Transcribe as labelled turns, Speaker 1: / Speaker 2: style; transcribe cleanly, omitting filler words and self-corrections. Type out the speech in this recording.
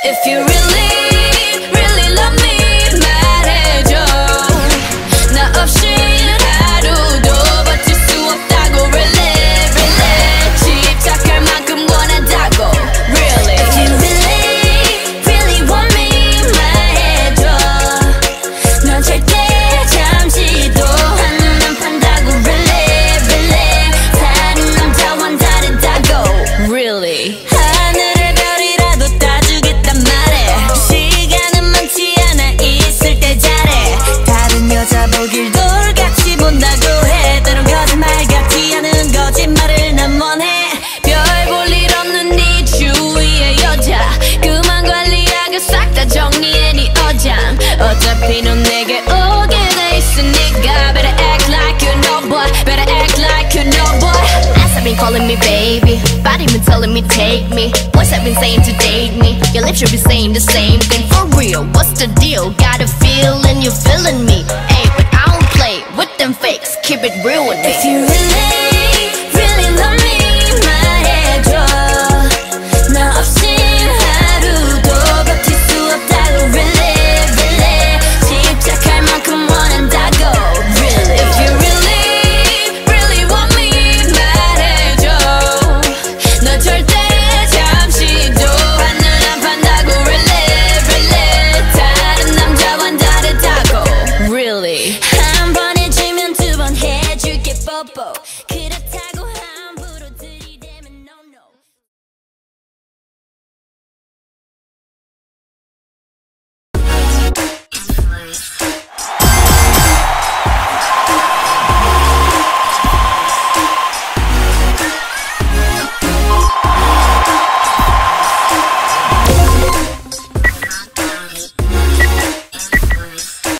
Speaker 1: If you really, really love me 말해줘. 나 없이 하루도 버틸 수 없다고 really, really. 집착할 만큼 원한다고 really. If you really, really want me 말해줘. 넌 절대 잠시도 한눈 안 판다고 really, really. 사는 남자와는 다르다고 really. 하늘의 별이라도 따주겠단 말해. 시간은 많지 않아 있을 때 잘해. 다른 여자 보길 돌같이 본다고 해. 때론 거짓말 같지 않은 거짓말을 난 원해. 별 볼 일 없는 네 주위의 여자 그만 관리하고 싹 다 정리해 네 어장. 어차피 넌 내게 오게 돼 있으니까 better act like you know boy. Better act like you know boy. Ass have been calling me baby, body been telling me take me. Boys have been saying to date me. Your lips should be saying the same thing for real. What's the deal? Got a feeling you're feeling me. Hey, but I don't play with them fakes. Keep it real with me. If you